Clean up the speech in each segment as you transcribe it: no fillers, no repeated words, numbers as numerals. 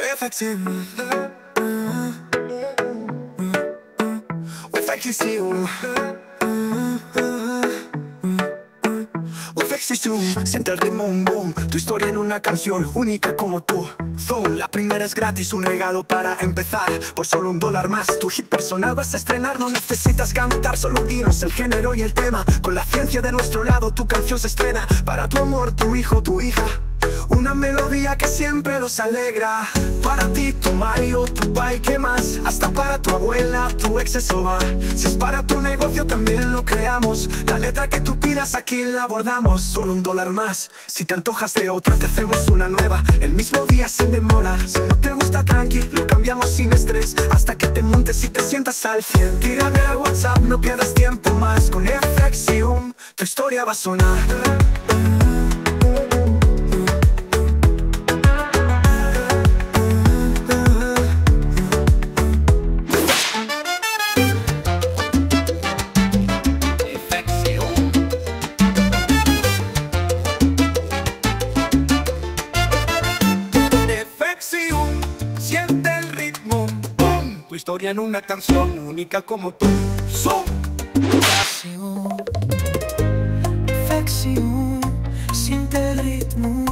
Efectivo, efectivo, efectivo. Siente el ritmo, un boom. Tu historia en una canción única como tú. Zoom, la primera es gratis, un regalo para empezar. Por solo $1 más, tu hit personal vas a estrenar. No necesitas cantar, solo dinos el género y el tema. Con la ciencia de nuestro lado, tu canción se estrena. Para tu amor, tu hijo, tu hija. Una melodía que siempre los alegra. Para ti, tu Mario, tu pai, ¿qué más? Hasta para tu abuela, tu ex eso va. Si es para tu negocio también lo creamos. La letra que tú pidas aquí la abordamos. Solo $1 más. Si te antojas de otra te hacemos una nueva. El mismo día sin demora. Si no te gusta tranqui, lo cambiamos sin estrés. Hasta que te montes y te sientas al 100. Tírame al WhatsApp, no pierdas tiempo más. Con Efectivo, tu historia va a sonar. Siente el ritmo, boom. Tu historia en una canción única como tú. Perfección, siente el ritmo,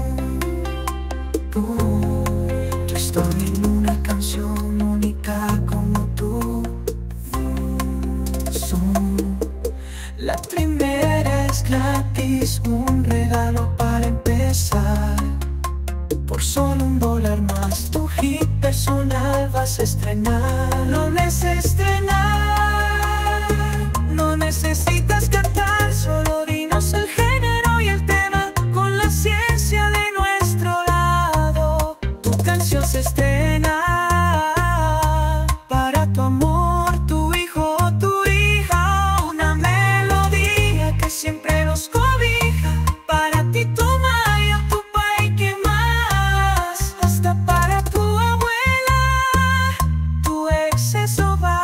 boom. Tu historia en una canción única como tú. La primera es gratis, un regalo para empezar. Por solo $1 más, tu hit personal vas a estrenar. No necesitas cantar, solo dinos el género y el tema. Con la ciencia de nuestro lado, tu canción se estrena. Para tu amor, tu hijo o tu hija, una melodía que siempre los cobija. Para ti, tu Mario, tu pai, ¿qué más? Hasta para tu abuela, tu ex eso va.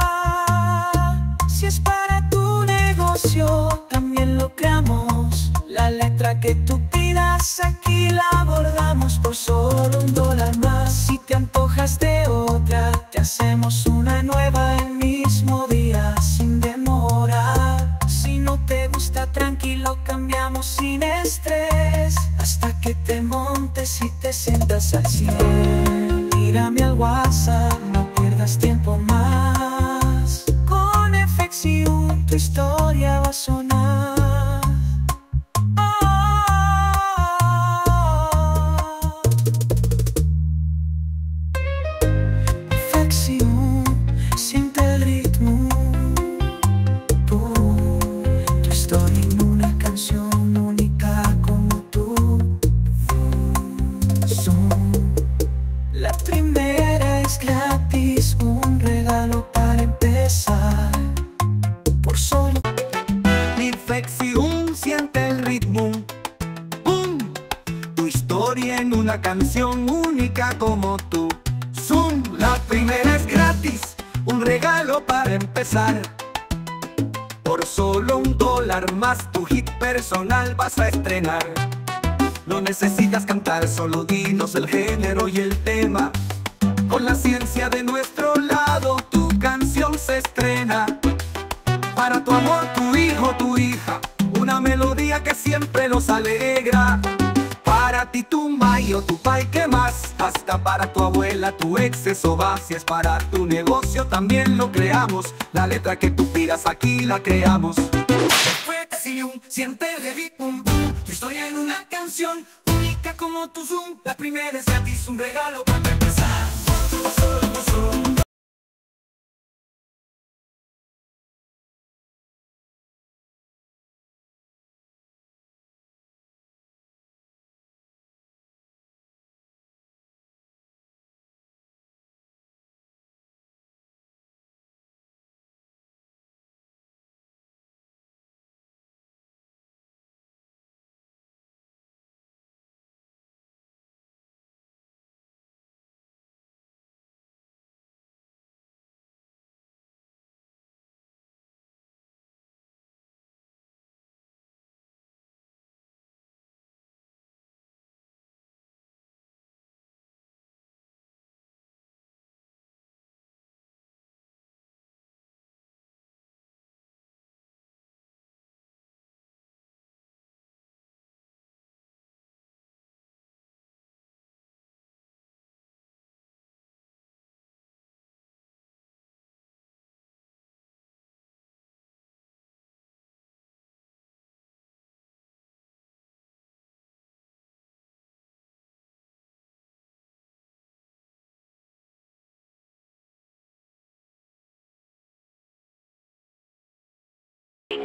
Si es para tu negocio, también lo creamos. La letra que tú pidas aquí la abordamos. Por solo $1 más. Si te antojas de otra, te hacemos una nueva el mismo día sin demora. Si no te gusta, tranquilo, cambiamos sin estrés. Hasta que te montes y te sientas al 100. Tírame al WhatsApp, no pierdas tiempo más. Con Efectivo, tu historia va a sonar. Efectivo, siente el ritmo, boom. Tu historia en una canción única como tú. La primera es gratis, un regalo para empezar. Por solo Efectivo, siente el ritmo, boom. Tu historia en una canción única como tú. Zoom, la primera es gratis, un regalo para empezar. Por solo $1 más, tu hit personal vas a estrenar. No necesitas cantar, solo dinos el género y el tema. Con la ciencia de nuestro lado, tu canción se estrena. Para tu amor, tu hijo, tu hija, una melodía que siempre los alegra. Para ti, tu Mario, tu pai, ¿qué más? Hasta para tu abuela, tu ex eso va. Si es para tu negocio, también lo creamos. La letra que tú pidas aquí la creamos. Efectivo, siente el ritmo, tu historia en una canción única como tu Zoom. La primera es gratis, un regalo para empezar.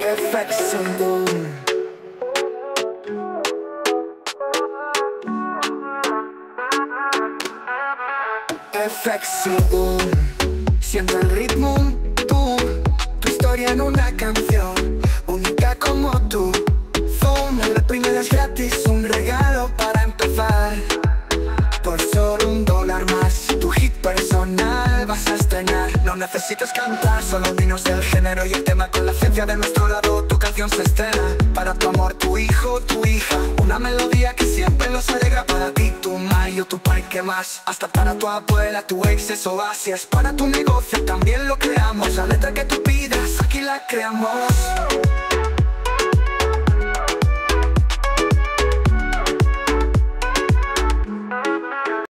FX Boom. FX Boom. Siento el ritmo, boom. Tu historia en una canción, única como tú. Zoom, la primera es gratis, un regalo para empezar. Por solo $1 más, tu hit personal vas a estrenar. No necesitas cantar, solo dinos el género y el tema. Con la ciencia de nuestro lado, tu canción se estrena. Para tu amor, tu hijo, tu hija, una melodía que siempre los alegra. Para ti, tu mayo, tu parque más. Hasta para tu abuela, tu ex, eso va. Si es para tu negocio, también lo creamos. La letra que tú pidas, aquí la creamos.